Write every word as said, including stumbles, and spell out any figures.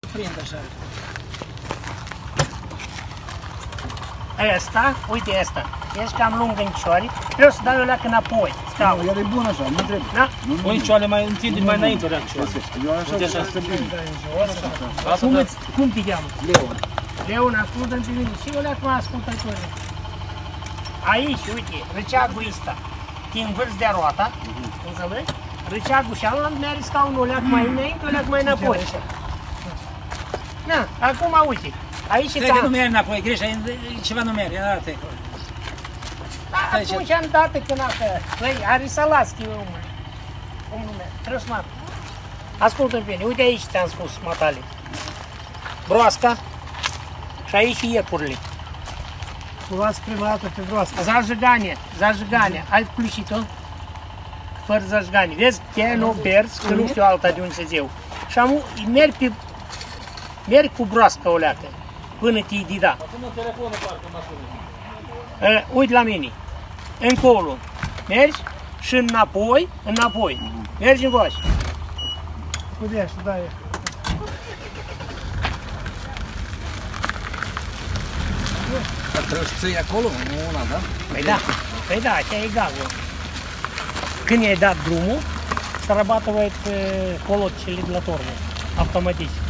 Prind așa. Asta, uite asta. Ești cam lung în cioare. Vreau să dau eu leacă înapoi. Nu, el e bun așa, nu trebuie. Da? Păi cioale mai întinde mai înainte o leacă cioale. Eu așa așa stă bine. Cum, îți, cum te cheamă? Leon. Leon, ascultă-mi pe mine. Și eu leacă mă ascultă pe mine. Aici, uite, râceagul ăsta. Te învârți de roata, înțelegi? Râceagul și ala mergi scaunul o leacă mai înainte, o leacă mai înapoi. Na, acum uite. Aici e cred că nu merge înapoi, greșe, ceva nu merge, arată. Da, atunci îndată când așa, băi, are să las că eu mă. Cum nu merge? Trebuie să mă. Ascultă-mi bine, uite aici ți-am spus matale. Broasca și aici iepurile. Luați prima dată pe broască. Zajiganie, zajiganie. Ai включit-o? Fără zajiganie. Vezi, te nu perzi, că nu știu alta de unde să ziu. Și am, mergi pe, mergi cu broasca o leacă, până te-i dida. Uh, uite la mine, încolo, mergi și înapoi, înapoi, mergi încoace. Pudești, da, e. Dar trebuie să iei acolo, nu una, da? Păi da, păi da, așa e egalul. Când i-ai dat drumul, să rabată voi pe colocele de la tornă, automatic.